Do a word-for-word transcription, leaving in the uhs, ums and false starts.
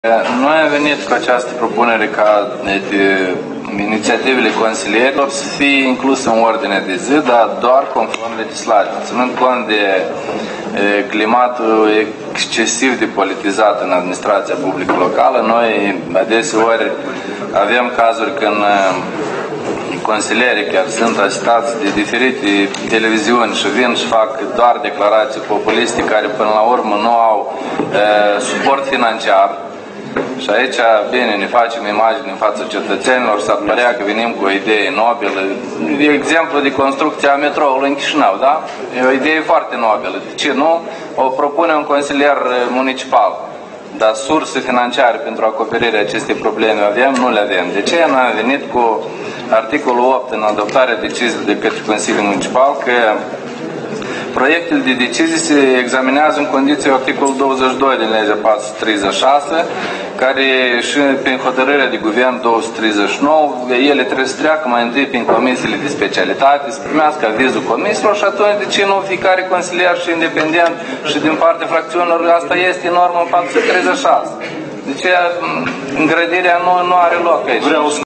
Noi am venit cu această propunere ca de, inițiativele consilierilor să fie incluse în ordine de zi, dar doar conform legislației, ținând cont de e, climatul excesiv de politizat în administrația publică locală. Noi adeseori avem cazuri când consilierii chiar sunt asitați de diferite televiziuni și vin și fac doar declarații populiste care până la urmă nu au e, suport financiar. Și aici, bine, ne facem imagini în fața cetățenilor, s-ar părea că venim cu o idee nobilă. De exemplu de construcția metroului în Chișinău, da? E o idee foarte nobilă. De ce nu? O propune un consilier municipal. Dar surse financiare pentru acoperirea acestei probleme avem? Nu le avem. De ce noi am venit cu articolul opt în adoptarea deciziei de către Consiliul Municipal că proiectul de decizie se examinează în condiții articolul douăzeci și doi din legea patru sute treizeci și șase, care și prin hotărârea de guvern două sute treizeci și nouă, ele trebuie să treacă mai întâi prin comisiile de specialitate, să primească avizul comisiilor și atunci de ce nu fiecare consilier și independent și din partea fracțiunilor, asta este normă în patru sute treizeci și șase. De ce îngrădirea nu, nu are loc aici. Vreau